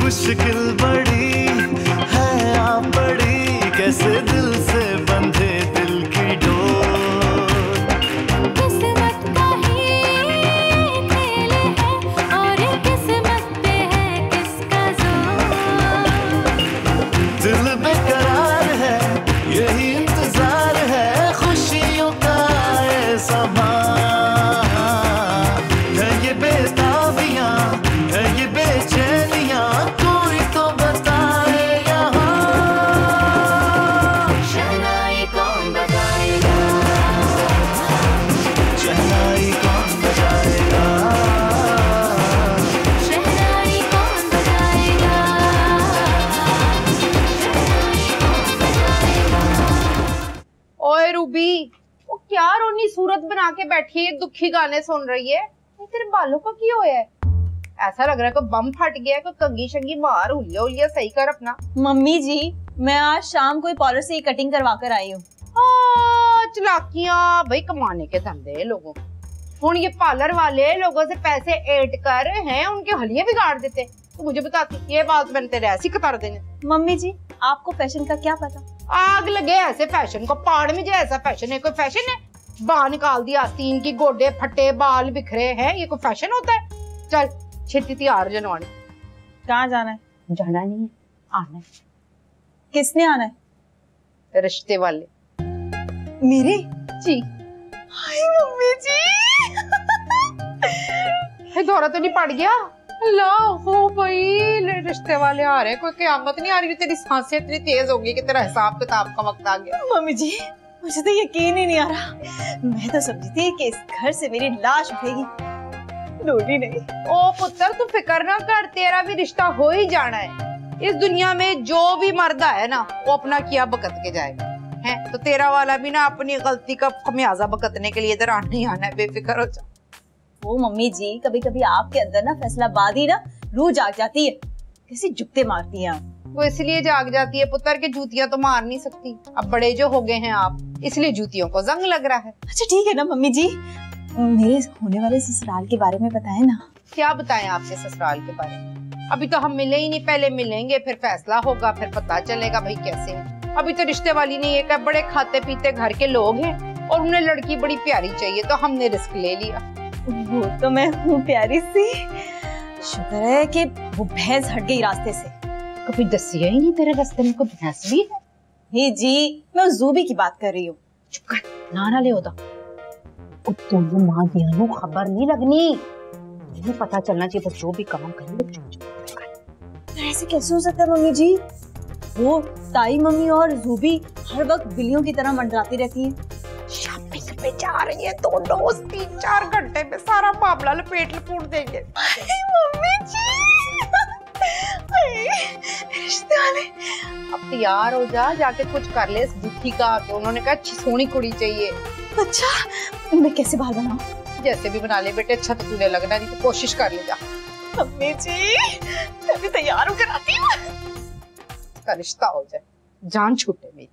मुश्किल बड़ी है आप बड़ी, कैसे दिल से बंधे दिल की डोर। किस्मत का ही खेल है और किस्मत पे है किसका जोर। दिल बेकरार है यही इंतजार है, खुशियों का ऐसा है ये बेताबियां, है ये बेचैनियां, कोई तो बताए यहाँ। शहनाई कौन बजाएगा, शहनाई कौन बजाएगा, शहनाई कौन बजाएगा, शहनाई कौन बजाएगा। ओए रूबी, वो क्या रोनी सूरत बना के बैठी है, दुखी गाने सुन रही है। ये तेरे बालों का क्यों है? ऐसा लग रहा है कोई बम फट गया है, कोई कंगी शंगी मार, उलिया उलिया सही कर अपना। मम्मी जी, मैं आज शाम को पार्लर से ही कटिंग करवा कर आई हूँ। चलाकियां भाई, कमाने के धंधे लोगों। हुन ये पार्लर वाले लोगों से पैसे ऐड कर हैं, उनके हलिये बिगाड़ देते। तो मुझे बताती ये बात मैंने तेरे ऐसी कतार देने। मम्मी जी, आपको फैशन का क्या पता? आग लगे ऐसे फैशन को, पाड़ में जो ऐसा फैशन है, कोई फैशन है? बाल निकाल दिया आस्तीन की, गोडे फटे, बाल बिखरे हैं, ये कोई फैशन होता है? चल छिट्टी तैयार जनवाने। कहाँ जाना है? जाना नहीं है, आना है। किसने आना है? रिश्ते वाले। मेरे? जी। Hi mummy ji. दौरा तो नहीं पड़ गया? अल्लाह हो भाई, रिश्ते वाले आ रहे हैं, कोई क़यामत नहीं आ रही। तेरी सांसें इतनी तेज होगी कि तेरा हिसाब किताब का वक्त आ गया। मम्मी जी, मुझे तो यकीन ही नहीं आ रहा। मैं तो समझी थी कि इस घर से मेरी लाश उठेगी, डोली नहीं। ओ पुत्र, तू फिक्र ना कर, तेरा भी रिश्ता हो ही जाना है। इस दुनिया में जो भी मर्द है ना, वो अपना किया बकत के जाएगा है। तो तेरा वाला भी ना अपनी गलती का खमियाजा बकतने के लिए इधर आना ही आना है, बेफिक्र हो जा। वो मम्मी जी, कभी कभी आपके अंदर ना फैसलाबाजी ना रूह जाग जाती है, कैसी जुगते मारती हैं आप। वो इसलिए जाग जाती है पुत्र के जूतियां तो मार नहीं सकती। अब बड़े जो हो गए हैं आप, इसलिए जूतियों को जंग लग रहा है। अच्छा ठीक है ना मम्मी जी, मेरे होने वाले ससुराल के बारे में बताएं ना। क्या बताएं आपके ससुराल के बारे में? अभी तो हम मिले ही नहीं, पहले मिलेंगे फिर फैसला होगा, फिर पता चलेगा भाई कैसे है। अभी तो रिश्ते वाली ने ये कहा बड़े खाते पीते घर के लोग हैं और उन्हें लड़की बड़ी प्यारी चाहिए, तो हमने रिस्क ले लिया। वो तो मैं हूँ प्यारी सी, शुक्र है कि वो भैंस हट गई रास्ते से। कभी दसिया ही नहीं तेरे रास्ते में कोई भैंस भी है? ही जी, मैं उस जूबी की बात कर रही हूँ। चुप कर, नाना ले होता। दोनों माँ दिया खबर नहीं लगनी, मुझे पता चलना चाहिए, बस जो भी काम करें। ऐसे कैसे हो सकता है मम्मी जी? वो ताई मम्मी और जूबी हर वक्त बिल्लियों की तरह मंडराती रहती हैं। शॉपिंग पे जा रही है दोनों, 3-4 घंटे में सारा मामला लपेट लपूट देंगे। मम्मी जी, रिश्ते वाले। अब तैयार हो जा, जाके कुछ कर ले इस बुद्धि का। तो उन्होंने कहा अच्छी सोनी कुड़ी चाहिए। अच्छा, मैं कैसे बाल बनाऊं? जैसे भी बना ले बेटे, अच्छा तो तूने लगना नहीं, तो कोशिश कर ले जा। मम्मी जी, मैं भी तैयार होकर आती हूँ। का रिश्ता हो जाए, जान छूटे मेरी।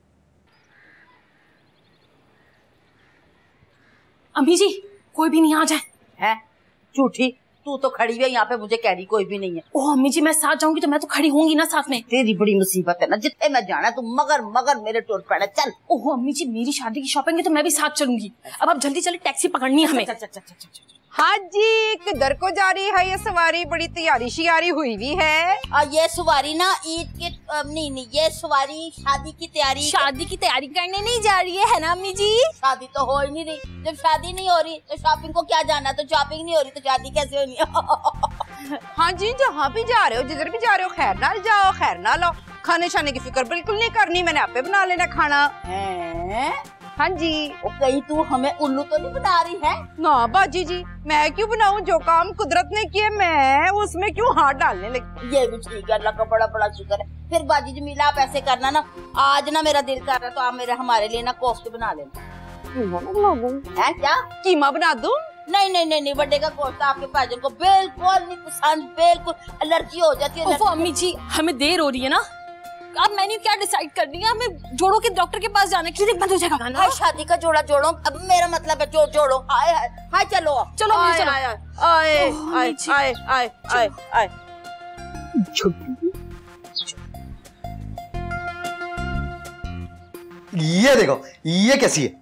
अम्मी जी, कोई भी नहीं आ जाए। है झूठी, तू तो खड़ी है यहाँ पे, मुझे कह रही कोई भी नहीं है। ओह अम्मी जी, मैं साथ जाऊंगी तो मैं तो खड़ी होंगी ना साथ में। तेरी बड़ी मुसीबत है ना, जितने मैं जाना तू मगर मगर मेरे टोर पड़ा। चल। ओह अम्मी जी, मेरी शादी की शॉपिंग है तो मैं भी साथ चलूंगी। अब आप जल्दी चले, टैक्सी पकड़नी है हमें। हाँ जी, किधर को जा रही है ये सवारी? बड़ी तैयारी शियारी हुई भी है। ये सवारी ना ईद की नहीं, ये सवारी शादी की तैयारी। शादी की तैयारी करने नहीं जा रही है ना अम्मी जी? शादी तो हो ही नहीं रही, जब शादी नहीं हो रही तो शॉपिंग को क्या जाना, तो शॉपिंग नहीं हो रही तो शादी कैसे होनी? हाँ जी, जहाँ भी जा रहे हो, जिधर भी जा रहे हो, खैर नाल जाओ, खैर ना लो। खाने शाने की फिक्र बिल्कुल नहीं करनी, मैंने आपे बना लेना खाना। हाँ जी। कहीं तू हमें उल्लू तो नहीं बना रही है? ना बाजी जी, मैं क्यों बनाऊं? जो काम कुदरत ने किए मैं उसमें क्यों हाथ डालने लगी? ये भी ठीक है, अल्लाह का बड़ा बड़ा शुक्र है। फिर बाजी जी मिला आप ऐसे करना ना, आज ना मेरा दिल कर रहा तो आप मेरे हमारे लिए ना कोफ्ते बना लेना। है क्या? कीमा बना दूं? नहीं नहीं नहीं नहीं, बर्थडे का कोफ्ता आपके भाईजान को बिल्कुल नहीं पसंद, बिल्कुल एलर्जी हो जाती है। अम्मी जी, हमें देर हो रही है ना, अब मैंने क्या डिसाइड कर लिया, हमें जोड़ों के डॉक्टर के पास जाना है, क्लिनिक बंद हो जाएगा। हाय शादी का जोड़ा जोड़ो, अब मेरा मतलब है जोड़ो। हाय हाय हाय, चलो चलो आए चलो। आए आए आए आए आए आए। ये देखो, ये कैसी है?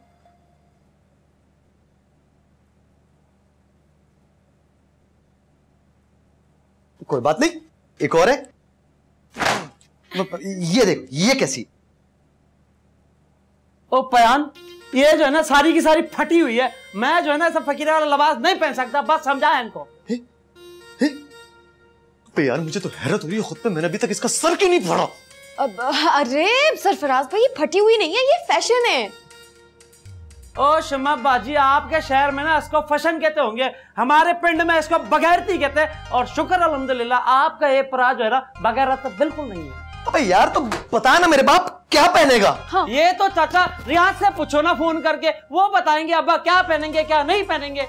कोई बात नहीं, एक और है। ये देखो, ये कैसी? ओ पयान, ये जो है ना सारी की सारी फटी हुई है। मैं जो है ना ऐसा फकीरा वाला लिबास नहीं पहन सकता, बस समझाया इनको। यार मुझे तो हैरत हो रही है खुद पे, मैंने अभी तक इसका सर क्यों नहीं पड़ा? अब अरे सरफराज भाई, ये फटी हुई नहीं है, ये फैशन है। ओ शमा बाजी, आपके शहर में ना इसको फैशन कहते होंगे, हमारे पिंड में इसको बगैरती कहते हैं। और शुक्र अल्हम्दुलिल्लाह आपका ये परा जो है ना बगैरत तो बिल्कुल नहीं है। अबे यार तो बता ना, मेरे बाप क्या पहनेगा? हाँ। ये तो चाचा रियाज से पूछो ना फोन करके, वो बताएंगे अब्बा क्या पहनेंगे क्या नहीं पहनेंगे।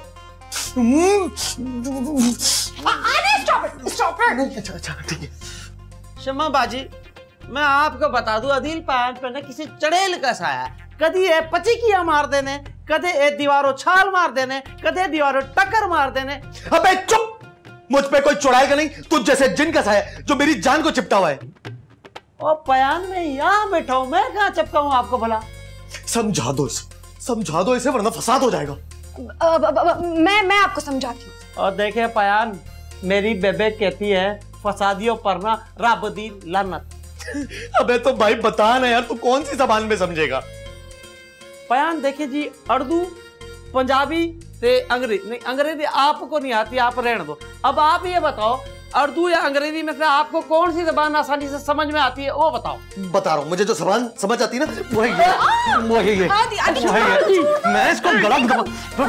अच्छा ठीक है। शमा बाजी, मैं आपको बता दूं, अदील पैंट पे ना किसी चड़ेल का साया, कदी ये पचिकिया मार देने, कदे ये दीवारों छाल मार देने, कदे दीवारों टक्कर मार देने। अबे चुप, मुझ पे कोई चुड़ैल का नहीं, तुझ जैसे जिन का साया जो मेरी जान को चिपटा हुआ है। और पयान में यहाँ बैठा हूं, मैं कहाँ चिपका हूं आपको भला? समझा दो इसे, समझा दो इसे, वरना फसाद हो जाएगा। मैं आपको समझाती हूँ। और देखे पयान, मेरी बेबे कहती है फसादियों पर ना रब दी लानत। अबे तो भाई बता ना यार, तू कौन सी जबान में समझेगा? पयान देखिए जी, उर्दू, पंजाबी ते अंग्रेजी नहीं, अंग्रेजी आपको नहीं आती, आप रहने दो। अब आप ये बताओ, उर्दू या अंग्रेजी में से आपको कौन सी जबान आसानी से समझ में आती है, वो बताओ। बता रहा हूँ, मुझे जो जबान समझ आती है ना वो है ये। मैं इसको गला दबा।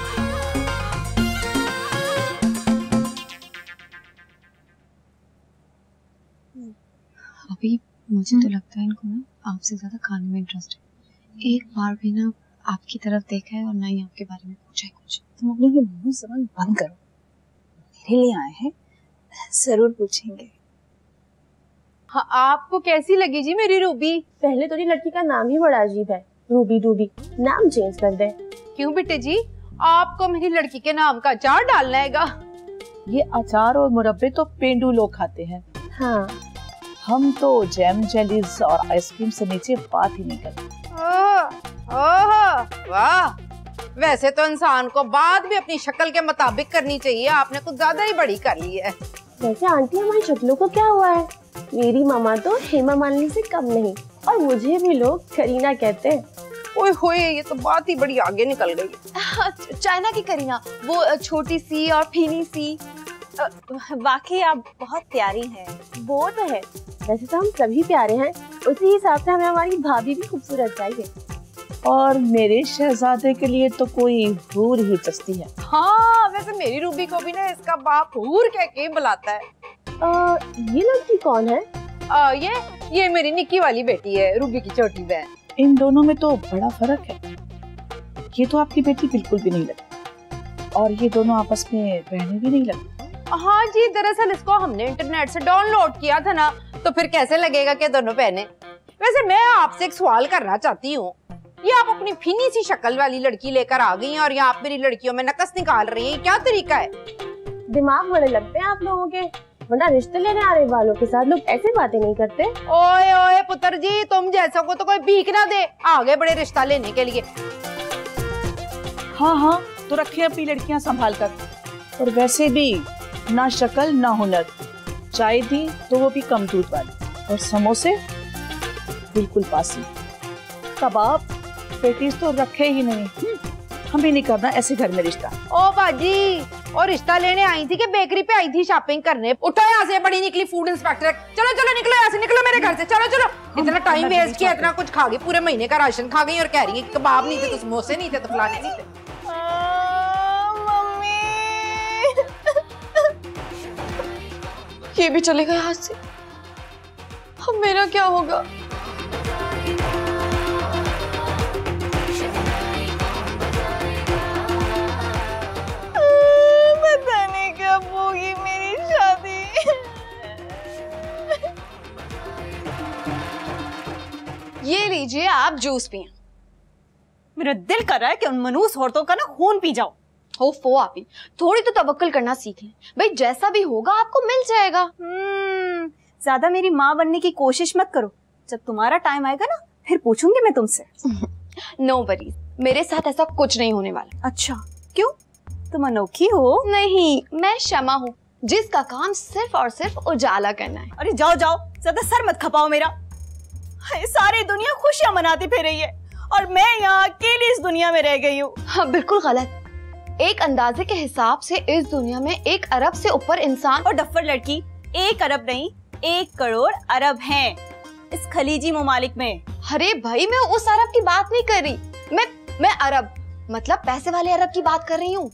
अभी मुझे तो लगता है इनको ना आपसे ज्यादा खाने में इंटरेस्ट है। एक बार भी ना आपकी तरफ देखा है और ना ही आपके बारे में पूछा है कुछ। तुम अपनी ये मुंह जबान बंद करो, मेरे लिए आए हैं, जरूर पूछेंगे। हाँ, आपको कैसी लगी जी मेरी रूबी? पहले तो ये लड़की का नाम ही बड़ा अजीब है, रूबी डूबी। नाम चेंज कर दे। क्यों बेटे जी, आपको मेरी लड़की के नाम का अचार डालना हैगा? ये अचार और मुरब्बे तो पेंडू लोग खाते हैं। हाँ, हम तो जैम, जेलीज और आइसक्रीम से नीचे बात ही नहीं करते। ओह वाह, वैसे तो इंसान को बात भी अपनी शक्ल के मुताबिक करनी चाहिए, आपने कुछ ज्यादा ही बड़ी कर ली है। वैसे आंटी हमारी शक्लों को क्या हुआ है? मेरी मामा तो हेमा मालिनी से कम नहीं, और मुझे भी लोग करीना कहते हैं। ओए होए, ये तो बात ही बड़ी आगे निकल गई। चाइना की करीना, वो छोटी सी और फीनी सी। वाकई आप बहुत प्यारी हैं। वो तो है, वैसे तो हम सभी प्यारे हैं, उसी हिसाब से हमें हमारी भाभी भी खूबसूरत चाहिए। और मेरे शहजादे के लिए तो कोई हूर ही जस्ती है। हाँ, वैसे मेरी रूबी को भी ना इसका बाप हूर कह के बुलाता है। ये लड़की कौन है? ये मेरी निक्की वाली बेटी है, रूबी की छोटी बहन। इन दोनों में तो बड़ा फर्क है। ये तो आपकी बेटी बिल्कुल भी नहीं लगती, और ये दोनों आपस में रहने भी नहीं लगते। हाँ जी, दरअसल इसको हमने इंटरनेट से डाउनलोड किया था ना, तो फिर कैसे लगेगा कि दोनों बहनें। वैसे मैं आपसे एक सवाल करना चाहती हूँ, ये आप अपनी फीनी सी शक्ल वाली लड़की लेकर आ गई हैं और यहाँ आप मेरी लड़कियों में नकस निकाल रही हैं, क्या तरीका है? दिमाग बड़े लगते हैं आप लोगों के, वरना रिश्ते लेने आ रहे वालों के साथ लोग ऐसे बातें नहीं करते। ओए ओए पुत्र जी, तुम जैसों को तो कोई भीख ना दे, आगे बड़े रिश्ता लेने के लिए। हाँ हाँ, तो रखे अपनी लड़कियां संभाल कर। और वैसे भी ना शक्ल ना हुनर, चाय दी तो वो भी कम दूध वाली, और समोसे बिल्कुल पासी, कबाब पेटीज तो रखे ही नहीं। हम भी नहीं करना ऐसे घर में रिश्ता। ओ बाजी, और रिश्ता लेने आई थी कि बेकरी पे आई थी शॉपिंग करने? उठो यहाँ से, बड़ी निकली फूड इंस्पेक्टर। चलो चलो निकलो यहाँ से, निकलो मेरे घर से, चलो चलो। इतना टाइम वेस्ट किया, इतना कुछ खा गई, पूरे महीने का राशन खा गई और कह रही है कि कबाब नहीं थे तो समोसे नहीं थे तो फलाने नहीं थे। ये भी चले गए हाथ से, अब मेरा क्या होगा? पता नहीं कब होगी मेरी शादी। ये लीजिए, आप जूस पिए। मेरा दिल कर रहा है कि उन मनूस औरतों का ना खून पी जाओ। ओफो आपी, थोड़ी तो तवक्कुल करना सीख लें भाई, जैसा भी होगा आपको मिल जाएगा। ज्यादा मेरी माँ बनने की कोशिश मत करो, जब तुम्हारा टाइम आएगा ना फिर पूछूंगी मैं तुमसे। नो वरीज, मेरे साथ ऐसा कुछ नहीं होने वाला। अच्छा, क्यों? तुम अनोखी हो? नहीं, मैं शमा हूँ जिसका काम सिर्फ और सिर्फ उजाला करना है। अरे जाओ जाओ, ज्यादा सर मत खपाओ मेरा। हाय, सारी दुनिया खुशियां मनाती फिर रही है और मैं यहाँ अकेली इस दुनिया में रह गई हूँ। हाँ, बिल्कुल गलत। एक अंदाजे के हिसाब से इस दुनिया में 1 अरब से ऊपर इंसान और डफ्फर लड़की 1 अरब नहीं 1 करोड़ अरब हैं इस खलीजी ममालिक में। अरे भाई, मैं उस अरब की बात नहीं कर रही, मैं अरब मतलब पैसे वाले अरब की बात कर रही हूँ।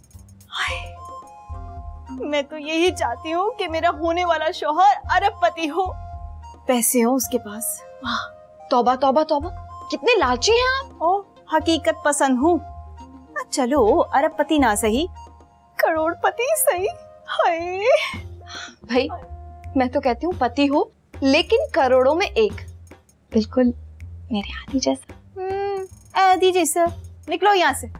मैं तो यही चाहती हूँ कि मेरा होने वाला शौहर अरबपति हो, पैसे हो उसके पास। तौबा तौबा तौबा, कितने लालची हैं आप। ओ, हकीकत पसंद हूँ। चलो अरबपति ना सही, करोड़पति सही। हाय भाई, मैं तो कहती हूँ पति हो लेकिन करोड़ों में 1, बिल्कुल मेरे आदि जैसा। आदि जैसा? निकलो यहाँ से।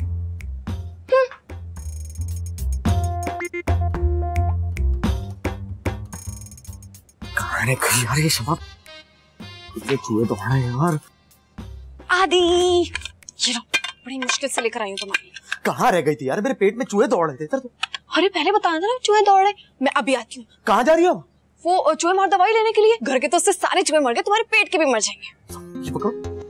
कहाँ गई यार ये शमा? इतने चूहे तो हैं यार। आदि, ये लो, बड़ी मुश्किल से लेकर आई हूँ तुम्हारी। कहाँ रह गई थी यार? मेरे पेट में चूहे दौड़ रहे थे। तो अरे पहले बताना था ना चूहे दौड़ रहे। मैं अभी आती हूँ। कहाँ जा रही हो? वो चूहे मार दवाई लेने के लिए। घर के तो उससे सारे चूहे मर गए, तुम्हारे पेट के भी मर जाएंगे। ये पकड़ो।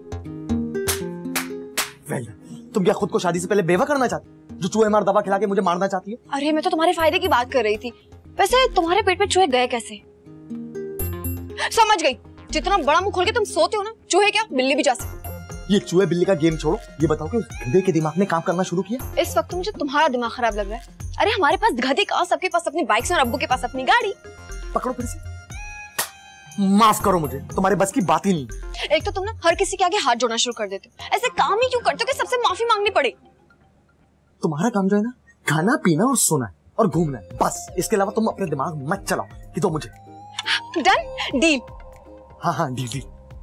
वेल, तुम क्या खुद को शादी से पहले बेवा करना चाहती, जो चूहे मार दवा खिला के मुझे मारना चाहती है? अरे मैं तो तुम्हारे फायदे की बात कर रही थी। वैसे तुम्हारे पेट में चूहे गए कैसे? समझ गई, जितना बड़ा मुंह खोल के तुम सोते हो ना, चूहे क्या बिल्ली भी जा सकती। ये चूहे बिल्ली का गेम छोड़ो, ये बताओ कि उस गधे के दिमाग ने काम करना शुरू किया? इस वक्त मुझे तुम्हारा दिमाग खराब लग रहा है। अरे हमारे पास गधे कहाँ, सबके पास अपनी बाइक्स और अब्बू के पास अपनी गाड़ी। पकड़ो फिर से। माफ करो मुझे, तुम्हारे बस की बात ही नहीं। एक तो तुम ना हर किसी के आगे हाथ जोड़ना शुरू कर देते हो। ऐसे काम ही क्यों करते हो कि सबसे माफी मांगनी पड़े? तुम्हारा काम जो है ना, खाना पीना और सोना है और घूमना है, बस। इसके अलावा तुम अपने दिमाग मत चलाओ। ये तो मुझे डन डील। हाँ डील।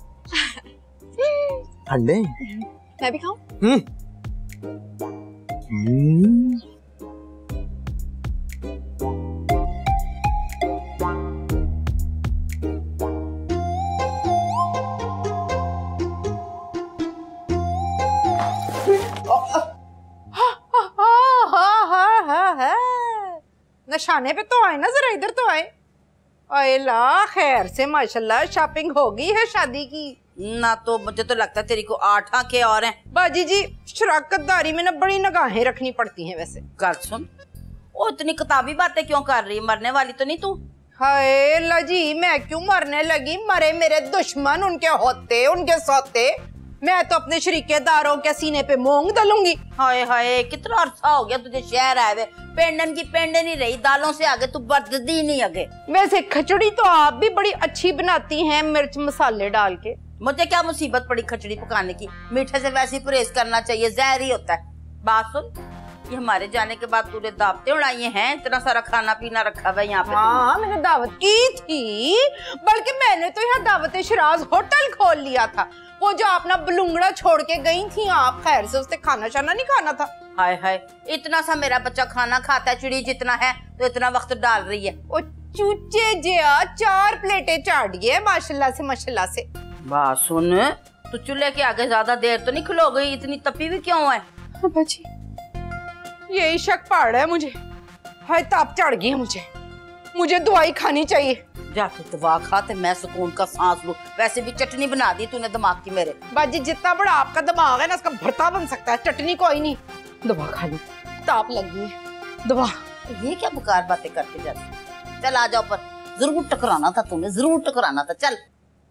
ठंडे मैं भी खाऊं? नशाने पे तो आए ना, जरा इधर तो आए। अल्लाह खैर से माशाल्लाह शॉपिंग हो गई है शादी की ना। तो मुझे तो लगता है तेरी को 8 आंखें और हैं। बाजी जी, शराकतदारी में ना बड़ी निगाहें रखनी पड़ती हैं। वैसे कर सुन, वो इतनी किताबी बातें क्यों कर रही है? मरने वाली तो नहीं तू? हाय अल्लाह जी, मैं क्यों मरने लगी? मरे मेरे दुश्मन, उनके होते उनके सोते। मैं तो अपने शरीकेदारों के सीने पे मूंग दलूंगी। हाय हाय, कितना अरसा हो गया तुझे शहर आए हुए, पेंडन की पेंडन ही रही, दालों से आगे तू बढ़ती नहीं आगे। वैसे खिचड़ी तो आप भी बड़ी अच्छी बनाती हैं, मिर्च मसाले डाल के। मुझे क्या मुसीबत पड़ी खिचड़ी पकाने की? मीठे से वैसे ही परहेज करना चाहिए, जहर ही होता है। बात सुन, ये हमारे जाने के बाद तूने दावतें उड़ाई हैं, इतना सारा खाना पीना रखा हुआ है यहाँ पे। हाँ, मैंने दावत की थी, बल्कि मैंने तो यहाँ दावत शिराज होटल खोल लिया था। वो जो अपना बलूंगड़ा छोड़ के गई थी आप, खैर से उसने खाना शाना नहीं खाना था। हाय हाय, इतना सा मेरा बच्चा खाना खाता है, चिड़ी जितना है तो इतना वक्त डाल रही है। ओ चूचे जिया, 4 प्लेटें चाटिए माशाल्लाह से माशाल्लाह से। बात सुन, तू चूल्हे के आगे ज्यादा देर तो नहीं खलो गई? इतनी तपी हुई क्यों है? बची, यही शक पड़ रहा है मुझे। हाय ताप चढ़ गई है मुझे दवाई खानी चाहिए। जा तू दवा खा ते मैं सुकून का सांस लूं। वैसे भी चटनी बना दी तूने दिमाग की मेरे। बाजी, जितना बड़ा आपका दिमाग है ना, उसका भरता बन सकता है, चटनी कोई नहीं। दवा खा ली, ताप लग गई है। दवा। ये क्या बेकार बातें करके जाती? चल आ जाओ, पर जरूर टकराना था तूने, जरूर टकराना था। चल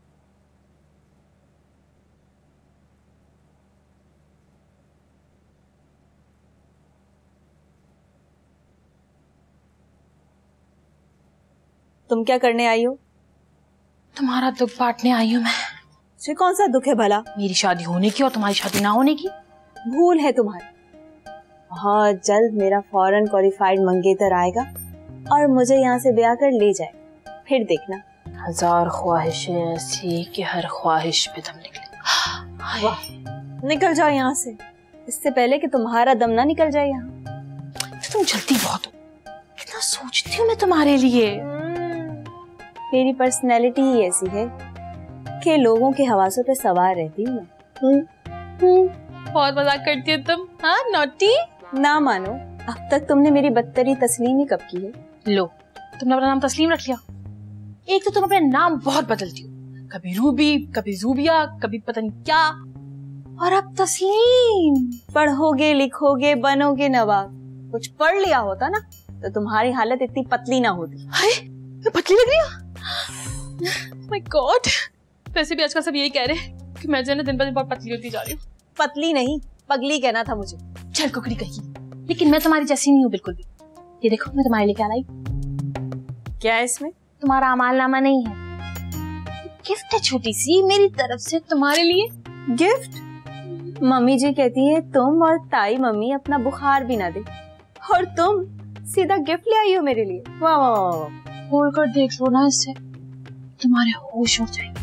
तुम क्या करने आई हो? तुम्हारा दुख बांटने आई हूँ मैं। मुझे कौन सा दुख है भला? मेरी शादी होने की और तुम्हारी शादी ना होने की। भूल है तुम्हारी। बहुत जल्द मेरा फॉरेन क्वालिफाइड मंगेतर आएगा और मुझे यहाँ से ब्याह कर ले जाए, फिर देखना। 1000 ख्वाहिशें ऐसी कि हर ख्वाहिश पे दम निकले। वाह, निकल जाओ यहाँ से, इससे पहले कि तुम्हारा दम ना निकल जाए यहाँ। तुम जल्दी बहुत हो, कितना सोचती हूँ मैं तुम्हारे लिए। मेरी पर्सनैलिटी ही ऐसी है, के लोगों के हवासों पे सवार रहती हूँ मैं। बहुत मजाक करती हो तुम, हाँ नॉटी। ना मानो, अब तक तुमने मेरी बदतरी तस्लीम ही कब की है? लो, तुमने अपना नाम तस्लीम रख लिया। एक तो तुम अपने नाम बहुत बदलती हो, कभी रूबी, कभी जूबिया, कभी पता नहीं क्या, और अब तस्लीम। पढ़ोगे लिखोगे बनोगे नवाब, कुछ पढ़ लिया होता ना तो तुम्हारी हालत इतनी पतली ना होती। हाय, मैं पतली लग रही हूँ। माय गॉड, वैसे भी आजकल सब यही कह रहे हैं कि मैं जो है दिन ब दिन बहुत पतली होती जा रही हूँ। पतली नहीं, पगली कहना था मुझे। चल कुकड़ी कही, लेकिन मैं तुम्हारी जैसी नहीं हूँ बिल्कुल भी। ये देखो मैं तुम्हारे लिए क्या लाई। क्या है इसमें? तुम्हारा अमालनामा नहीं है, गिफ्ट है छोटी सी मेरी तरफ से तुम्हारे लिए। गिफ्ट? मम्मी जी कहती है तुम और ताई मम्मी अपना बुखार भी ना दे, और तुम सीधा गिफ्ट ले आई हो मेरे लिए। वाह वाह वाह। खोल कर देख लो ना, इससे तुम्हारे होश उड़ जाएंगे।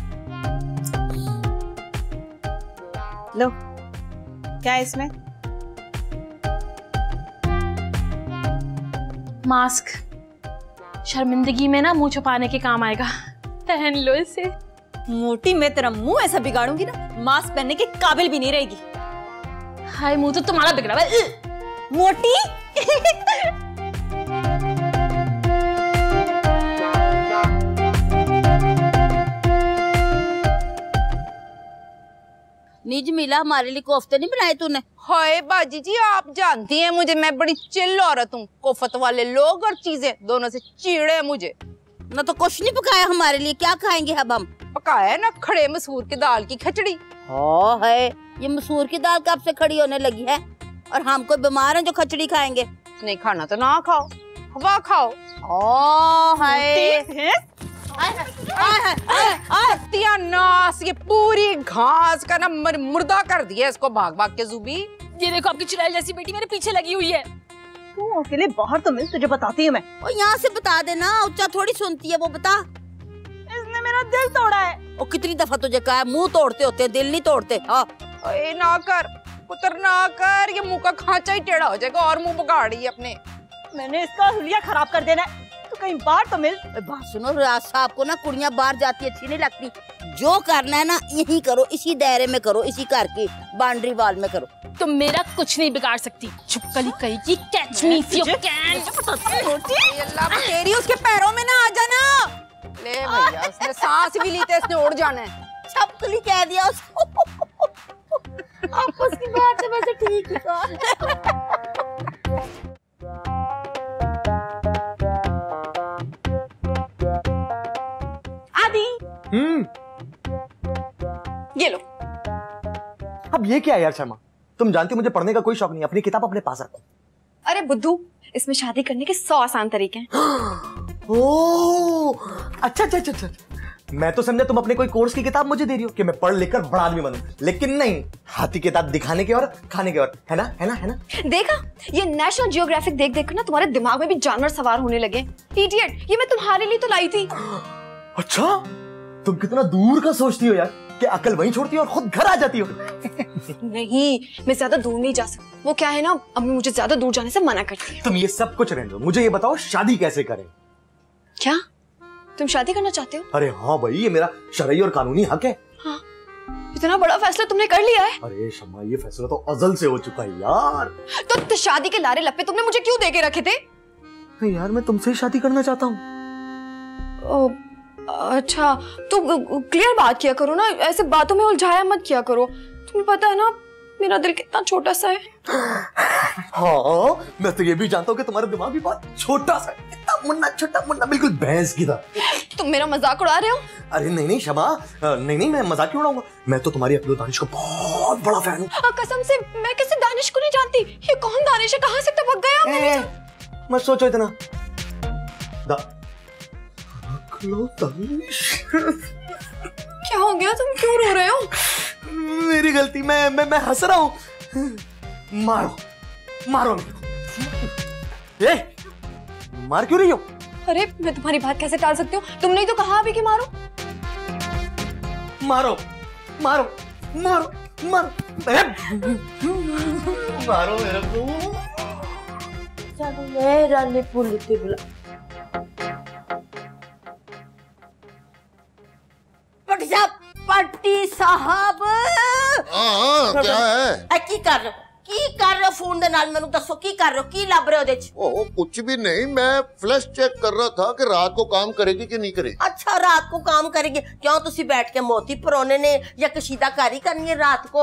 लो, क्या है इसमें? मास्क, शर्मिंदगी में ना मुंह छुपाने के काम आएगा, पहन लो इसे। मोटी, मैं तेरा मुंह ऐसा बिगाड़ूंगी ना, मास्क पहनने के काबिल भी नहीं रहेगी। हाय, मुंह तो तुम्हारा बिगड़ा हुआ है। मोटी। नीज मिला, हमारे लिए कोफ्ते नहीं बनाए तूने? हाय बाजी जी, आप जानती हैं मुझे, मैं बड़ी चिल्ल औरत हूँ। कोफत वाले लोग और चीजें दोनों से चिढ़े मुझे। ना तो कुछ नहीं पकाया हमारे लिए, क्या खाएंगे अब हम? पकाया ना खड़े मसूर की दाल की खिचड़ी। हाँ है, ये मसूर की दाल कब से खड़ी होने लगी है? और हम कोई बीमार हैं जो खिचड़ी खाएंगे? नहीं खाना तो ना खाओ, हवा खाओ। नास, ये पूरी घास का ना मुर्दा कर दिया इसको भाग भाग के जुबी। ये देखो आपकी चुड़ैल जैसी बेटी मेरे पीछे लगी हुई है। तू अकेले बाहर तो मिल, तुझे बताती हूँ मैं। और यहाँ से बता देना, उच्चा थोड़ी सुनती है वो। बता, इसने मेरा दिल तोड़ा है। और कितनी दफा तुझे कहा है, मुंह तोड़ते होते हैं, दिल नहीं तोड़ते। हाँ ना कर पुत्र, ना कर, ये मुंह का खांचा ही टेढ़ा हो जाएगा और मुंह बिगाड़ी अपने। मैंने इसका हुलिया खराब कर देना है। तू कहीं बाहर तो मिल। बात सुनो, राज साहब को ना कुड़ियां बाहर जाती अच्छी नहीं लगती। जो करना है ना यही करो, इसी दायरे में करो, इसी घर की बाउंड्री वॉल में करो। तुम मेरा कुछ नहीं बिगाड़ सकती। चुपकली कहेगी catch me if you can. Allah तेरी, उसके पैरों में ना आ जाना। ले भैया, उसने सांस भी ली तो इसने उड़ जाना है। चुपकली कह दिया उसको। आपस की बात है, वैसे ठीक ही कहा। आदि, ये लो। अब ये क्या है यार शर्मा, तुम जानती हो मुझे पढ़ने का कोई शौक नहीं, अपनी किताब अपने पास रखो। अरे बुद्धू, इसमें शादी करने के 100 आसान तरीके हैं। ओह, अच्छा अच्छा अच्छा अच्छा। मैं तो समझा तुम अपने कोई कोर्स की किताब मुझे दे रही हो कि मैं पढ़ लिख कर बड़ा आदमी बनूं, लेकिन नहीं, हाथी की किताब दिखाने के और खाने के और, है ना है ना है ना। देखा, ये नेशनल जियोग्राफिक देख देख कर ना तुम्हारे दिमाग में भी जानवर सवार होने लगे। इडियट, ये मैं तुम्हारे लिए तो लाई थी। अच्छा, तुम कितना दूर का सोचती हो यार, कि अकल वहीं छोड़ती हो और खुद घर आ जाती हो। नहीं, मैं ज्यादा दूर नहीं जा सकती। वो क्या है ना, अम्मी मुझे ज्यादा दूर जाने से मना करती है। तुम ये सब कुछ रहने दो, मुझे ये बताओ शादी कैसे करें। क्या तुम शादी करना चाहते हो? अरे हाँ भाई, ये मेरा शरई और कानूनी हक है। हाँ, इतना बड़ा फैसला तुमने कर लिया है। अरे शम्मा, ये फैसला तो अजल से हो चुका है यार। तो शादी के लारे लप्पे तुमने मुझे क्यों दे के रखे थे? यार मैं तुमसे शादी करना चाहता हूँ। अच्छा, तो क्लियर बात किया करो ना, ऐसे बातों में उलझाया मत किया करो। तुम्हें पता है ना मेरा दिल कितना छोटा सा है। हाँ, मैं तो ये भी जानता हूँ कि तुम्हारा दिमाग भी बहुत छोटा सा है, इतना मुन्ना छोटा मुन्ना, बिल्कुल भैंस की तरह। तुम मेरा मजाक उड़ा रहे हो? अरे नहीं नहीं शमा, नहीं मैं मजाक क्यों उड़ाऊंगा, मैं तो तुम्हारी अकल दानिश का बहुत बड़ा फैन हूँ। कसम से मैं किसी दानिश को नहीं जानती। ये कौन दानिश है, कहाँ से टपक गया? मत सोचो इतना। दानिश, क्या हो गया, तुम क्यों रो रहे हो? मेरी गलती, मैं हंस रहा हूँ। मारो मारो मेरे को। मार क्यों रही हो? अरे मैं तुम्हारी बात कैसे टाल सकती हूँ, तुमने ही तो कहा अभी कि मारो। मारो मारो मारो मारो मारो मेरे को। साहब हाँ क्या है? की कर रहे हो फोन दे नाल? मैनू दसो की कर रहे हो, की लभ रहे हो? ओ कुछ भी नहीं, मैं फ्लैश चेक कर रहा था कि रात को काम करेगी कि नहीं करेगी। अच्छा रात को काम करेगी? क्यों तुसी बैठ के मोती परोने ने या कशीदाकारी करनी है रात को?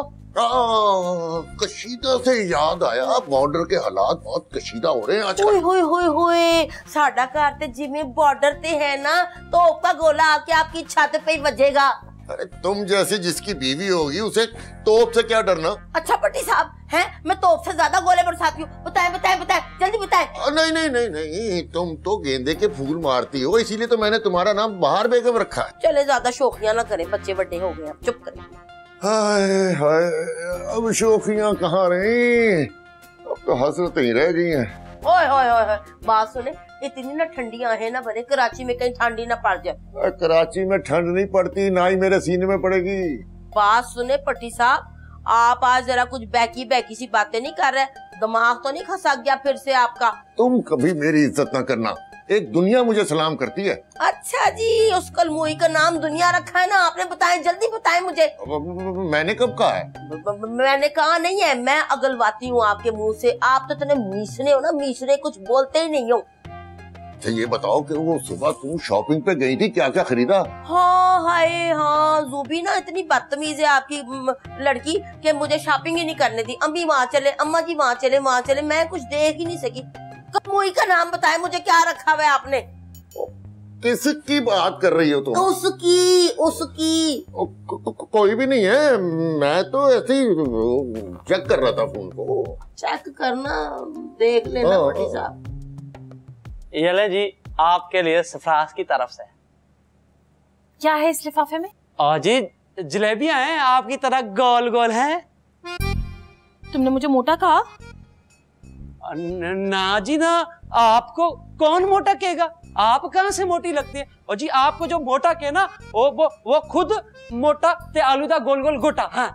कशीदा से याद आया, बॉर्डर के हालात बहुत कशीदा हो रहे हैं आजकल। ओए होए होए होए, साडा घर ते जिवें बॉर्डर ते है ना, तो का गोला आके आपकी छत पे ही बजेगा। अरे तुम जैसी जिसकी बीवी होगी उसे तोप से क्या डरना। अच्छा पट्टी साहब हैं, मैं तोप से ज्यादा गोले बरसाती हूँ। बताएं बताएं बताएं, जल्दी बताएं। नहीं नहीं नहीं नहीं, तुम तो गेंदे के फूल मारती हो, इसीलिए तो मैंने तुम्हारा नाम बहार बेगम रखा है। चले ज्यादा शोखियां ना करें, बच्चे बड़े हो गए, चुप करें। हाय हाय, अब शोखियां कहाँ रही, अब तो हसरतें ही रह गई हैं। ओए ओए ओए, बात सुने, इतनी ना ठंडियां है ना बने, कराची में कहीं ठंडी ना पड़ जाए। कराची में ठंड नहीं पड़ती, ना ही मेरे सीने में पड़ेगी। बात सुने पट्टी साहब, आप आज जरा कुछ बैकी सी बातें नहीं कर रहे, दिमाग तो नहीं खसक गया फिर से आपका? तुम कभी मेरी इज्जत ना करना, एक दुनिया मुझे सलाम करती है। अच्छा जी, उस कलमुई का नाम दुनिया रखा है ना आपने? बताएं, जल्दी बताएं मुझे। मैंने कब कहा है? मैंने कहा नहीं है, मैं अगलवाती हूँ आपके मुंह से। आप तो इतने मीसने हो ना, मीसने, कुछ बोलते ही नहीं हो। अच्छा ये बताओ कि वो सुबह तुम शॉपिंग पे गई थी, क्या क्या खरीदा? हाँ हाय हाँ, जूबी ना इतनी बदतमीज है आपकी लड़की कि मुझे शॉपिंग ही नहीं करने दी। अम्मी वहाँ चले, अम्मा जी वहाँ चले, मैं कुछ देख ही नहीं सकी। कमोई का नाम बताए मुझे, क्या रखा हुआ है आपने? किसकी बात कर रही हो तुम? उसकी कोई भी नहीं है, मैं तो ऐसे ही चेक कर रहा था फोन को। चेक करना, देख लेना पट्टी साहब। ये ले जी आपके लिए सफराज की तरफ से। क्या है इस लिफाफे में? जी जलेबियां हैं, आपकी तरह गोल गोल हैं। तुमने मुझे मोटा कहा? ना जी ना, आपको कौन मोटा कहेगा? आप कहां से मोटी लगती है? और जी आपको जो मोटा कहे ना, वो खुद मोटा ते आलूदा गोल गोल गोटा। हाँ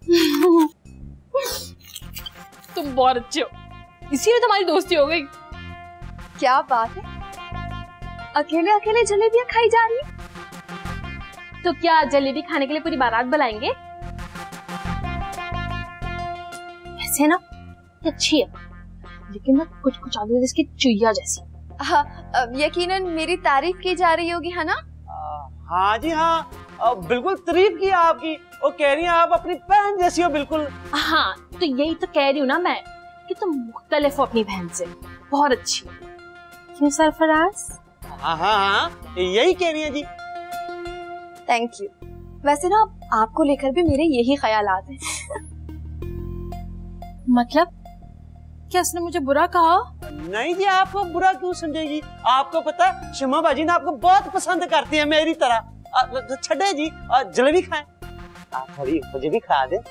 तुम बहुत अच्छे हो, इसीलिए तुम्हारी दोस्ती हो गई। क्या बात है, अकेले अकेले जलेबियां खाई जा रही है? तो क्या जलेबी खाने के लिए पूरी बारात बुलाएंगे? ऐसे ना अच्छी है, लेकिन ना कुछ कुछ आलू इसकी चुईया जैसी। हाँ, यकीनन मेरी तारीफ की जा रही होगी, है ना? हाँ जी हाँ, बिल्कुल तारीफ की आपकी। वो कह रही हैं आप अपनी बहन जैसी हो बिल्कुल। हाँ तो यही तो कह रही हूँ ना मैं, कि तुम मुख्तलिफ हो अपनी बहन से, बहुत अच्छी। क्यों सरफराज? हाँ हाँ हाँ, यही कह रही है जी। Thank you. वैसे ना आपको लेकर भी मेरे यही ख्यालात हैं। मतलब क्या उसने मुझे बुरा कहा? नहीं जी, आपको बुरा क्यों समझेगी? आपको पता है शमा बाजी ना आपको बहुत पसंद करती है मेरी तरह। छड़े जी, जलेबी खाएं। आप थोड़ी मुझे भी खा दे।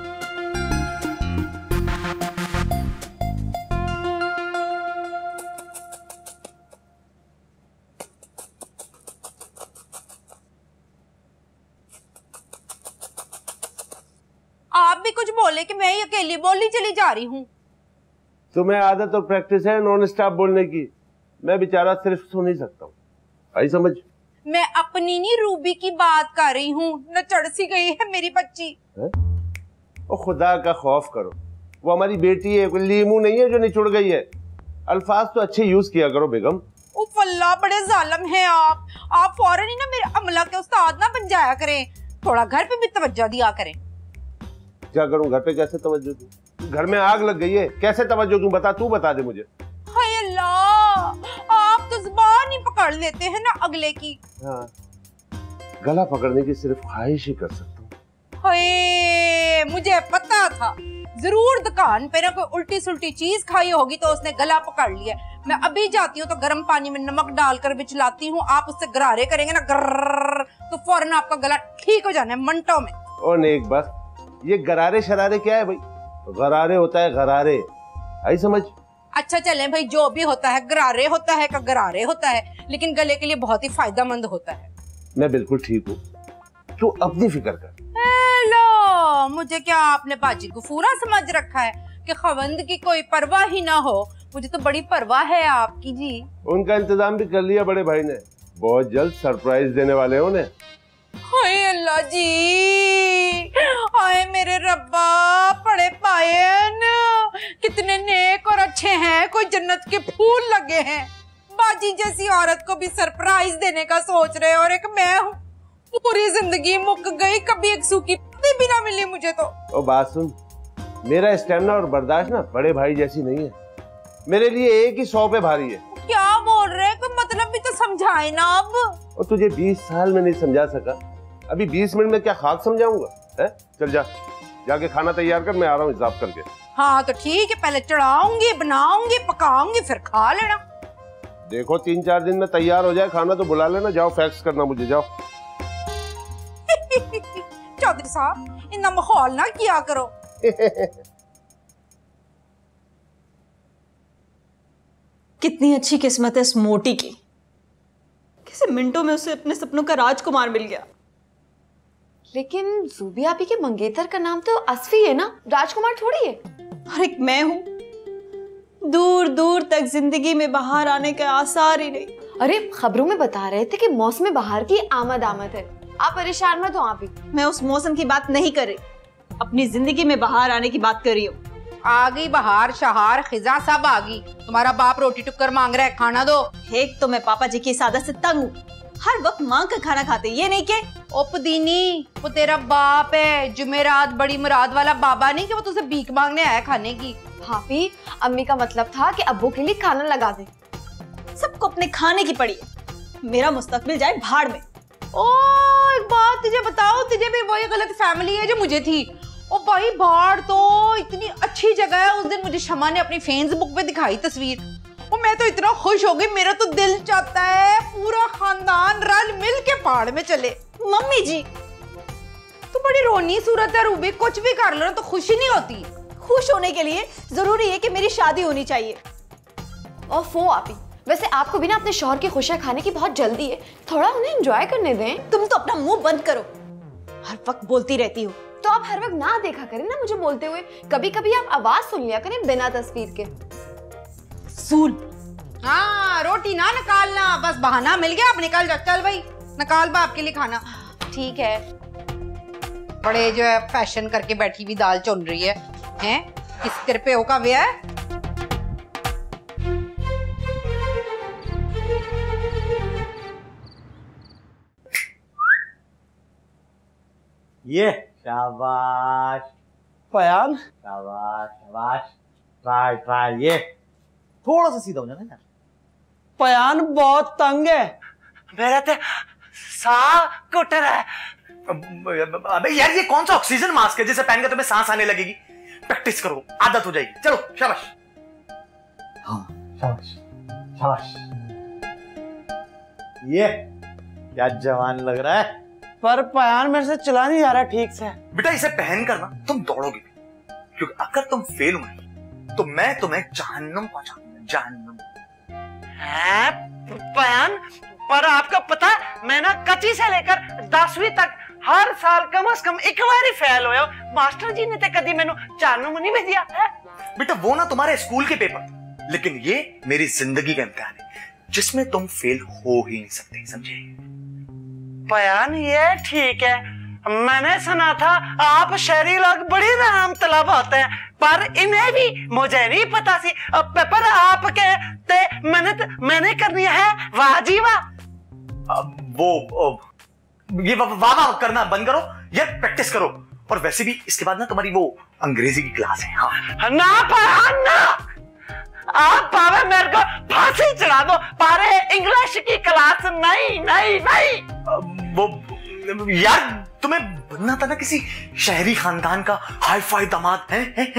आप भी कुछ बोले कि मैं ही अकेली बोली चली जा रही हूँ। तुम्हें आदत और प्रैक्टिस है नॉन स्टॉप बोलने की, मैं बेचारा सिर्फ सुन ही सकता हूँ। आई समझ? मैं अपनी नहीं रूबी की बात कर रही हूँ, न चढ़ सी गई है मेरी बच्ची। ओ खुदा का खौफ करो, वो हमारी बेटी है, कोई लीमू नहीं है जो निचुड़ गई है। अल्फाज तो अच्छे यूज किया करो बेगम। उफ अल्लाह, बड़े जालिम हैं आप फौरन ही ना मेरे अमला के उस्ताद ना बन जाया करें, थोड़ा घर पे भी तवज्जो दिया करें। क्या करूं, घर पे कैसे तवज्जो दूं? घर में आग लग गई है, कैसे तवज्जो दूं? बता, तू बता दे मुझे। हाय अल्लाह, आप तो जुबान ही पकड़ लेते हैं ना अगले की। हाँ, गला पकड़ने की सिर्फ ख्वाहिश ही कर सकता हूँ। हाय, मुझे पता था जरूर दुकान पे ना कोई उल्टी सुल्टी चीज खाई होगी तो उसने गला पकड़ लिया। मैं अभी जाती हूँ तो गर्म पानी में नमक डालकर बिचलाती हूँ, आप उससे गरारे करेंगे ना गर्र, तो फौरन आपका गला ठीक हो जाना है मिनटों में। और नेक बस, ये गरारे शरारे क्या है भाई? गरारे होता है गरारे, आई समझ? अच्छा चलें भाई, जो भी होता है, गरारे होता है का गरारे होता है, लेकिन गले के लिए बहुत ही फायदेमंद होता है। मैं बिल्कुल ठीक हूँ, तू अपनी फिक्र कर। हेलो, मुझे क्या आपने बाजी को पूरा समझ रखा है कि खवंद की कोई परवाह ही ना हो? मुझे तो बड़ी परवाह है आपकी जी। उनका इंतजाम भी कर लिया बड़े भाई ने, बहुत जल्द सरप्राइज देने वाले हैं उन्हें। हाय अल्लाह जी, आए मेरे रब्बा, पड़े पायन कितने नेक और अच्छे हैं, कोई जन्नत के फूल लगे हैं। बाजी जैसी औरत को भी सरप्राइज देने का सोच रहे और एक मैं हूँ, पूरी जिंदगी मुक गई, कभी एक सूखी पत्ती भी ना मिली मुझे तो। ओ बात सुन, मेरा स्टेमिना और बर्दाश्त ना बड़े भाई जैसी नहीं है, मेरे लिए एक ही 100 पे भारी है। क्या बोल रहे हैं, कोई मतलब भी तो समझाए ना अब। और तुझे 20 साल में नहीं समझा सका, अभी 20 मिनट में क्या खाक समझाऊंगा है? चल जा, जाके खाना तैयार कर, मैं आ रहा हूँ हिसाब करके। हाँ तो ठीक है, पहले चढ़ाऊंगी, बनाऊंगी, पकाऊंगी, फिर खा लेना। देखो 3-4 दिन में तैयार हो जाए खाना तो बुला लेना। जाओ फैक्स करना मुझे, जाओ। चौधरी साहब इतना माहौल ना किया करो। कितनी अच्छी किस्मत है इस मोटी की, कैसे मिनटों में उसे अपने सपनों का राजकुमार मिल गया। लेकिन जूबी आपी के मंगेतर का नाम तो असफी है ना, राजकुमार थोड़ी है। और एक मैं हूं, दूर दूर तक जिंदगी में बाहर आने के आसार ही नहीं। अरे खबरों में बता रहे थे कि मौसम बहार की आमद है। आप परेशान मत हो आप ही। मैं उस मौसम की बात नहीं कर रही, अपनी जिंदगी में बाहर आने की बात कर रही हूँ। आ गई बहार, शहार, खिजा सब आ गई। तुम्हारा बाप रोटी टुक्कर मांग रहा है, खाना दो। एक तो मैं पापा जी की सादा से तंग हूँ, हर वक्त मांग कर खाना खाते, ये नहीं के। ओ पुदीनी, वो तेरा बाप है, जुमेरात बड़ी मुराद वाला बाबा नहीं कि वो तुझसे भीख मांगने आया खाने की। भाभी, अम्मी का मतलब था कि अब्बू के लिए खाना लगा दे। सबको अपने खाने की पड़ी है, मेरा मुस्तकबिल जाए भाड़ में। ओ एक बात तुझे बताओ, तुझे भी वही गलत फैमिली है जो मुझे थी। ओ भाई, भाड़ तो इतनी अच्छी जगह है। उस दिन मुझे शमा ने अपनी फेसबुक पे दिखाई तस्वीर, और मैं तो इतना खुश हो गई, मेरा तो दिल चाहता है पूरा खानदान रल मिल के पहाड़ में चले। मम्मी जी, तू बड़ी रोनी सूरत है रूबी, कुछ भी कर लो ना तो खुशी नहीं होती। खुश होने के लिए जरूरी है कि मेरी शादी होनी चाहिए। ओफो आपी, वैसे आपको भी ना अपने शौहर की खुशियां खाने की बहुत जल्दी है, थोड़ा उन्हें एंजॉय करने दें। तुम तो अपना मुंह बंद करो, हर वक्त बोलती रहती हो। तो आप हर वक्त ना देखा करें ना मुझे बोलते हुए, कभी कभी आप आवाज सुन लिया करें बिना तस्वीर के। सूल। हाँ, रोटी ना निकालना, बस बहाना मिल गया, आप निकाल जा। चल भाई निकाल बाप के लिए खाना। ठीक है। बड़े जो है फैशन करके बैठी हुई दाल चुन रही है, हैं? किस तेरे पे का व्या है? ये शाबाश पयान, शाबाश शाबाश, ट्राई ट्राई। ये थोड़ा सा सीधा हो जाना यार। पयान बहुत तंग है, मेरा तो सांस घुट रहा है। अबे यार, ये कौन सा ऑक्सीजन मास्क है जिसे पहन के तुम्हें सांस आने लगेगी? प्रैक्टिस करो, आदत हो जाएगी। चलो शाबाश। हाँ शाबाश शाबाश। ये क्या जवान लग रहा है। पर पयान मेरे से चला नहीं जा रहा ठीक से। बेटा इसे पहन कर ना तुम दौड़ोगे, क्योंकि अगर तुम फेल हुए तो मैं तुम्हें जहन्नुम पहुंचाऊंगा, जहन्नुम। पयान, पर आपको पता है मैं ना कच्ची से लेकर 10वीं तक हर साल कम से कम एक बार ही फेल होया। मास्टर जी ने तो कभी मैनू जहन्नुम नहीं भेजा है। बेटा वो ना तुम्हारे स्कूल के पेपर, लेकिन ये मेरी जिंदगी का इम्तिहान है जिसमें तुम फेल हो ही नहीं सकते, समझे? पयान ये ठीक है, मैंने सुना था आप शहरी लोग बड़ी नाम तलब होते हैं, पर इन्हें भी मुझे नहीं पता सी पेपर आपके ते मैंने करनी है। वाह जी वाह। ये वाह करना बंद करो यार, प्रैक्टिस करो। और वैसे भी इसके बाद ना तुम्हारी वो अंग्रेजी की क्लास है। हाँ ना पयान ना, आप पावे मेरे को फांसी चढ़ा दो, पारे इंग्लिश की क्लास नहीं नहीं नहीं। वो यार तुम्हें बनना था ना किसी शहरी खानदान का हाई फाई दामाद है?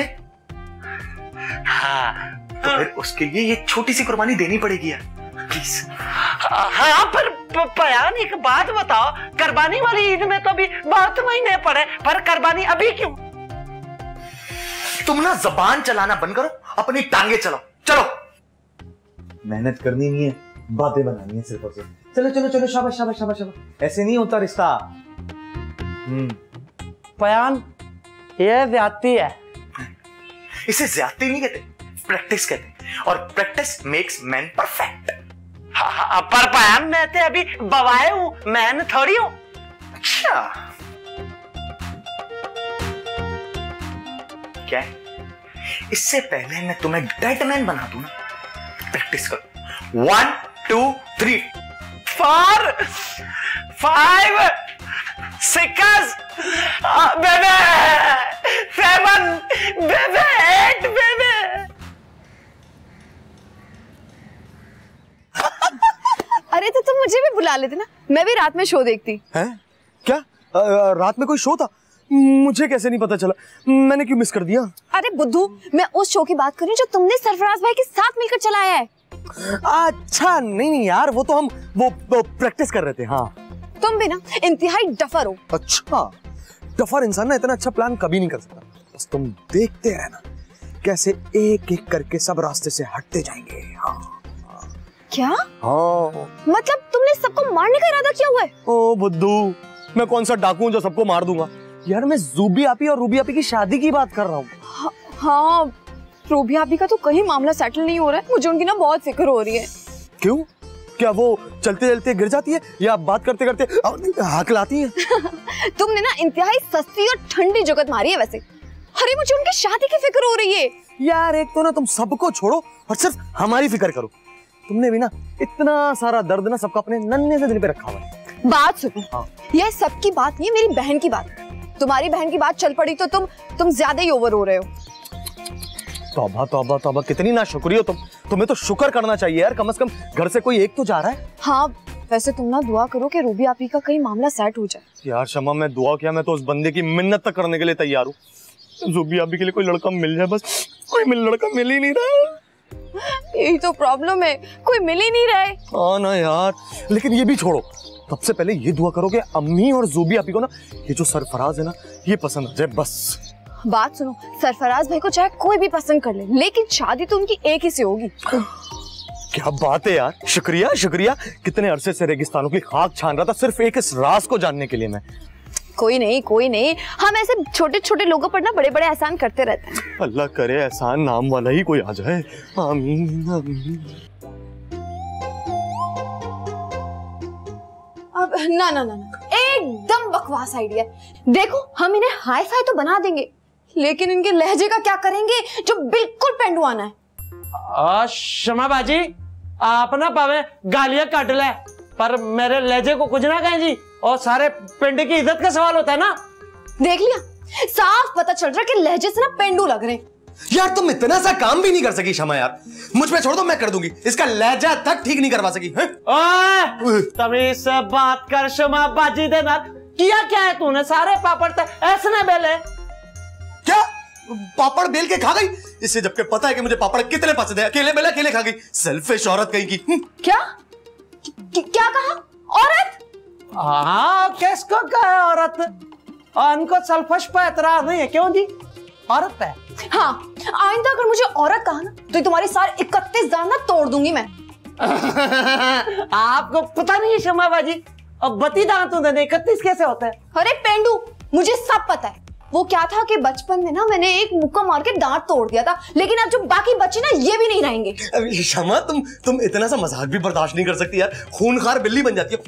हाँ तो फिर उसके लिए ये छोटी सी कुर्बानी देनी पड़ेगी यार, प्लीज। हाँ पर पयान एक बात बताओ, कुर्बानी वाली ईद में तो अभी बहुत महीने पड़े, पर कुर्बानी अभी क्यों? तुम ना जबान चलाना बंद करो, अपनी टांगे चलाओ। चलो, मेहनत करनी नहीं है, बातें बनानी है सिर्फ और सिर्फ। चलो चलो चलो, शाबाश शाबाश शाबाश शाबाश। ऐसे नहीं होता रिश्ता। पयान ये ज्यादती है। इसे ज्यादती नहीं कहते, प्रैक्टिस कहते हैं, और प्रैक्टिस मेक्स मैन परफेक्ट। पर पयान मैं तो अभी बवाए हूँ, मैन थोड़ी हूँ। अच्छा क्या है, इससे पहले मैं तुम्हें डेडमैन बना दूं ना, प्रैक्टिस करो। 1 2 3 4 5 6 बेबे 7 बेबे 8 बेबे। अरे तो तुम मुझे भी बुला लेते ना, मैं भी रात में शो देखती। हैं? क्या रात में कोई शो था? मुझे कैसे नहीं पता चला? मैंने क्यों मिस कर दिया? अरे बुद्धू, मैं उस शो की बात कर रही हूँ जो तुमने सरफराज भाई के साथ मिलकर चलाया है। अच्छा नहीं यार, वो तो हम वो प्रैक्टिस कर रहे थे। हाँ तुम भी ना इंतहाई डफर हो। अच्छा, डफर इंसान ना इतना अच्छा प्लान कभी नहीं कर सकता। बस तुम देखते रहना कैसे एक एक करके सब रास्ते से हटते जाएंगे। हाँ क्या? हाँ मतलब तुमने सबको मारने का इरादा किया हुआ है? ओ बुद्धू, मैं कौन सा डाकू हूँ जो सबको मार दूंगा? यार मैं जूबी आपी और रूबी आपी की शादी की बात कर रहा हूँ। हाँ रूबी आपी का तो कहीं मामला सेटल नहीं हो रहा है, मुझे उनकी ना बहुत फिक्र हो रही है। क्यों? क्या वो चलते चलते गिर जाती है या बात करते करते हकलाती है? तुमने ना इंतहाई सस्ती और ठंडी जुगत मारी है वैसे। अरे मुझे उनकी शादी की फिक्र हो रही है। यार एक तो ना तुम सबको छोड़ो और सिर्फ हमारी फिक्र करो। तुमने भी ना इतना सारा दर्द ना सबका अपने नन्हे से दिल पे रखा हुआ है। बात सुनो, हाँ। यह सबकी बात नहीं है, मेरी बहन की बात। तुम्हारी बहन की बात चल पड़ी तो तुम ज्यादा ही ओवर हो रहे हो। तौबा तौबा तौबा, कितनी ना शुक्रिया तुम। तुम्हें तो शुक्र करना चाहिए यार, कम से कम घर से कोई एक तो जा रहा है। हाँ वैसे तुम ना दुआ करो कि रूबी आपी का कहीं मामला सेट हो जाए। यार शमा, मैं दुआ किया, मैं तो उस बंदे की मिन्नत तक करने के लिए तैयार हूँ। रूबी आपी के लिए कोई लड़का मिल जाए बस। कोई लड़का मिल ही नहीं रहा। यही तो प्रॉब्लम है, कोई मिल ही नहीं रहे। हाँ ना यार, लेकिन ये भी छोड़ो। सबसे पहले ये दुआ करो कि अम्मी और जूबी आपी को ना ये जो सरफराज है ना ये पसंद आ जाए बस। बात सुनो, सरफराज भाई को चाहे कोई भी पसंद कर ले, लेकिन शादी तो उनकी एक ही से होगी। क्या बात है यार, शुक्रिया शुक्रिया। कितने अरसे से रेगिस्तानों की खाक छान रहा था सिर्फ एक इस राज को जानने के लिए मैं। कोई नहीं, हम ऐसे छोटे छोटे लोगों पर ना बड़े बड़े एहसान करते रहते हैं। अल्लाह करे एहसान नाम वाला ही कोई आ जाए। आमीन आमीन। अब ना एकदम बकवास आइडिया। देखो हम इन्हें हाई फाई तो बना देंगे, लेकिन इनके लहजे का क्या करेंगे जो बिल्कुल पेंडुआना है। क्षमा बाजी, आप ना पावे गालियां काट ले, पर मेरे लहजे को कुछ ना कहें जी। और सारे पिंड की इज्जत का सवाल होता है ना। देख लिया, साफ पता चल रहा है कि लहजे से ना पेंडू लग रहे हैं। यार तुम इतना सा काम भी नहीं कर सकी क्षमा यार। मुझ पे छोड़ दो, मैं कर दूंगी। इसका लहजा तक ठीक नहीं करवा सकी। तमीज से बात कर क्षमा बाजी देना। किया क्या है तूने? सारे पापड़ ऐसे ना बेले। क्या पापड़ बेल के खा गई? इससे जबकि पता है कि मुझे पापड़ कितने पसंद है, अकेले बेला अकेले खा गई। सेल्फिश औरत कहीं की। क्या कहा? औरत? हाँ, किसको कहा औरत? उनको सेल्फिश पे एतराज नहीं है क्यों जी? औरत है। हाँ, आइंदा अगर मुझे औरत कहा ना तो तुम्हारे सारे 31 दांत ना तोड़ दूंगी मैं। आपको पता नहीं है क्षमा बाजी, अब 32 दांत होते हैं, 31 कैसे होते हैं? अरे पेंडू, मुझे सब पता है। वो क्या था कि बचपन में ना मैंने एक मुक्का मार के दांत तोड़ दिया था, लेकिन अब जो बाकी बच्चे ना ये भी नहीं रहेंगे। क्षमा, तुम इतना सा मजाक भी बर्दाश्त नहीं कर सकती यार। खूनखार बिल्ली बन जाती है।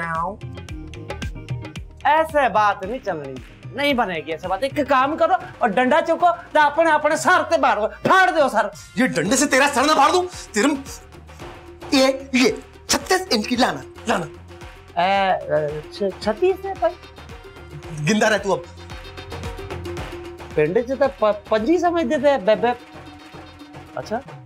ऐसे बात नहीं चल रही, नहीं बनेगी ऐसे बात। एक काम करो और डंडा चुको तो अपने सर से मारो, फाड़ दो सर। ये डंडे से तेरा सर ना फाड़ दूं? तेरे ये 36 इंच की लाना 36 है भाई। गिंदा रह तू अब। पेंडे से तो 25 समझ देते हैं बेबे। अच्छा